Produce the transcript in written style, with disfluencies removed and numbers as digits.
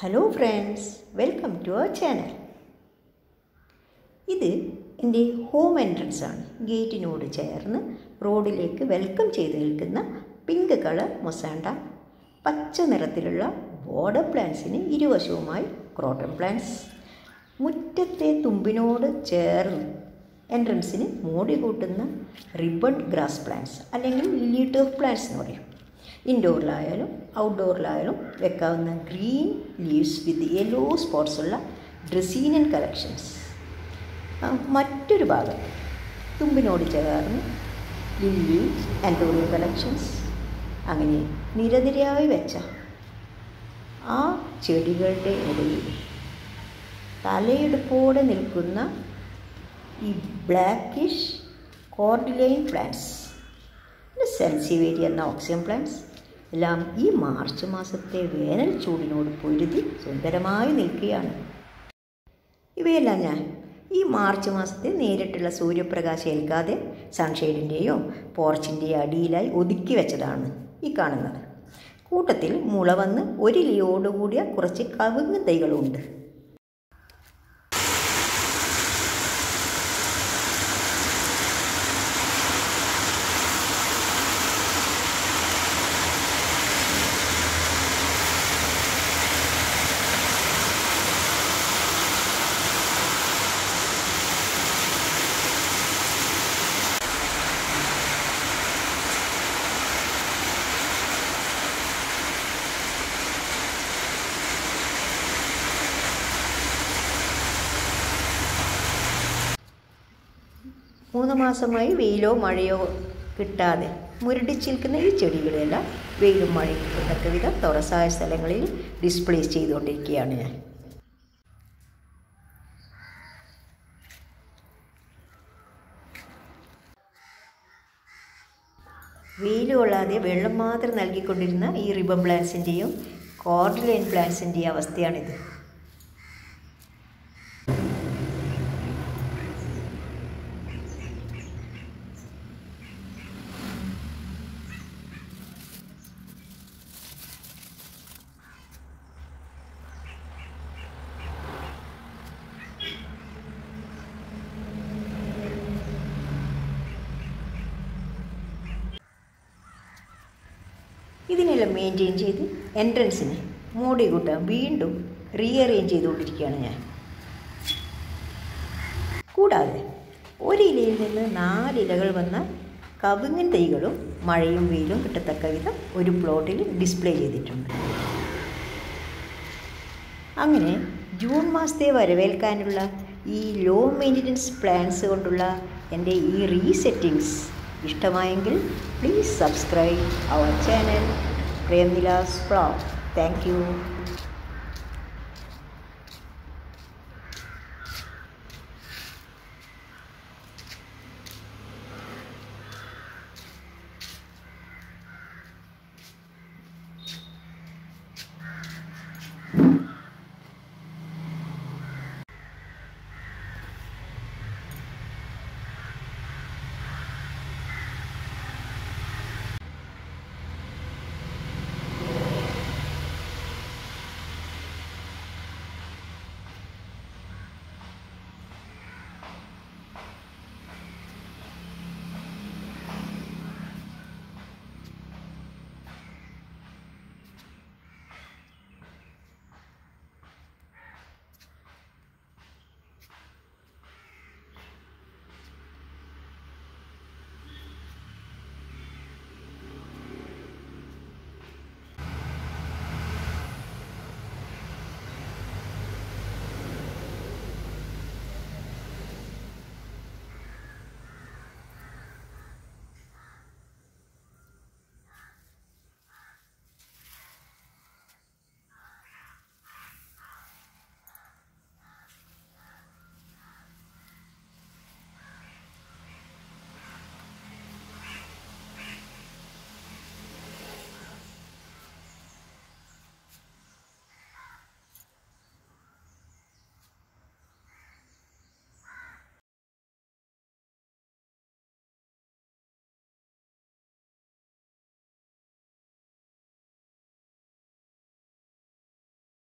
Hello friends, welcome to our channel. ഇത് എൻ്റെ home entrance ആണ്. ഗേറ്റിനോട് ചേർന്ന് റോഡിലേക്ക് വെൽക്കം ചെയ്ത് നിൽക്കുന്ന പിങ്ക് കളർ മൊസാണ്ട, പച്ച നിറത്തിലുള്ള ബോർഡർ പ്ലാന്റ്സിന് ഇരുവശവുമായി ക്രോട്ടൺ പ്ലാന്റ്സ്, മുറ്റത്തെ തുമ്പിനോട് ചേർന്ന് എൻട്രൻസിന് മോടി കൂട്ടുന്ന റിബൺ ഗ്രാസ് പ്ലാന്റ്സ് അല്ലെങ്കിൽ ലില്ലി ടർഫ് പ്ലാന്റ്സ് എന്ന് പറയും. ഇൻഡോറിലായാലും ഔട്ട്ഡോറിലായാലും വെക്കാവുന്ന green leaves with yellow spots ഉള്ള ഡ്രസീനൻ കളക്ഷൻസ്. മറ്റൊരു ഭാഗം തുമ്പിനോട് ചേർന്ന് ലില്ലി ആൻറ്റോറിയം കളക്ഷൻസ്. അങ്ങനെ നിരനിരയായി വെച്ച ആ ചെടികളുടെ ഇടയിൽ തലയെടുപ്പോടെ നിൽക്കുന്ന ഈ ബ്ലാക്കിഷ് കോർഡിലൈൻ പ്ലാന്റ്സ്, സെൻസിവേരിയ എന്ന ഓക്സിയം പ്ലാന്റ്സ് എല്ലാം ഈ മാർച്ച് മാസത്തെ വേനൽ ചൂടിനോട് പൊരുതി സുന്ദരമായി നിൽക്കുകയാണ്. ഇവയെല്ലാം ഞാൻ ഈ മാർച്ച് മാസത്തിൽ നേരിട്ടുള്ള സൂര്യപ്രകാശം ഏൽക്കാതെ സൺഷെയ്ഡിൻ്റെയോ പോർച്ചിൻ്റെയോ അടിയിലായി ഒതുക്കി വെച്ചതാണ് ഈ കാണുന്നത്. കൂട്ടത്തിൽ മുള വന്ന് ഒരു ഇലയോടുകൂടിയ കുറച്ച് കവുങ്ങ് തൈകളുണ്ട്. മൂന്ന് മാസമായി വെയിലോ മഴയോ കിട്ടാതെ മുരടിച്ച് നിൽക്കുന്ന ഈ ചെടികളെല്ലാം വെയിലും മഴയും കിട്ടത്തക്ക വിധം തുറസായ സ്ഥലങ്ങളിൽ ഡിസ്പ്ലേസ് ചെയ്തുകൊണ്ടിരിക്കുകയാണ് ഞാൻ. വെയിൽ കൊള്ളാതെ വെള്ളം മാത്രം നൽകിക്കൊണ്ടിരുന്ന ഈ റിബൺ പ്ലാന്റ്സിൻ്റെയും കോർഡിലൈൻ പ്ലാന്റ്സിൻ്റെയും അവസ്ഥയാണിത്. ഇതിനെല്ലാം മെയിൻറ്റെയിൻ ചെയ്ത് എൻട്രൻസിന് മോടി കൂട്ടാൻ വീണ്ടും റീഅറേഞ്ച് ചെയ്തുകൊണ്ടിരിക്കുകയാണ് ഞാൻ. കൂടാതെ ഒരു ഇലയിൽ നിന്ന് 4 ഇലകൾ വന്ന കവുങ്ങൻ തൈകളും മഴയും വെയിലും കിട്ടത്തക്ക വിധം ഒരു പ്ലോട്ടിൽ ഡിസ്പ്ലേ ചെയ്തിട്ടുണ്ട്. അങ്ങനെ ജൂൺ മാസത്തെ വരവേൽക്കാനുള്ള ഈ ലോ മെയിൻ്റനൻസ് പ്ലാന്റ്സ് കൊണ്ടുള്ള എൻ്റെ ഈ റീസെറ്റിങ്സ് ഇഷ്ടമായെങ്കിൽ പ്ലീസ് സബ്സ്ക്രൈബ് അവർ ചാനൽ പ്രേംനിലാസ് വ്ലോഗ്. Thank U.